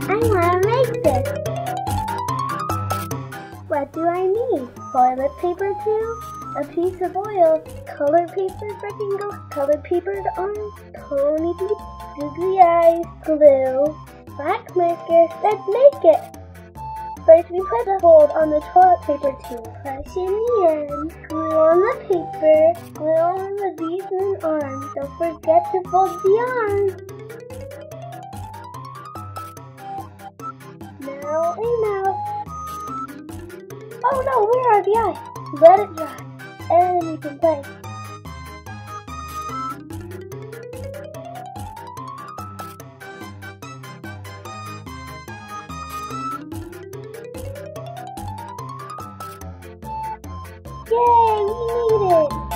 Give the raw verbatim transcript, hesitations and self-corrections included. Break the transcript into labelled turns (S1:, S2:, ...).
S1: I want to make this. What do I need? Toilet paper too? A piece of oil, colored paper for tingles, colored paper arms, pony teeth, googly eyes, glue, black marker. Let's make it! First we put a fold on the toilet paper tube, push in the end, glue on the paper, glue on the teeth and arms. Don't forget to fold the arms. Now a mouth. Oh no, where are the eyes? Let it dry, and then we can play. Yay, we made it!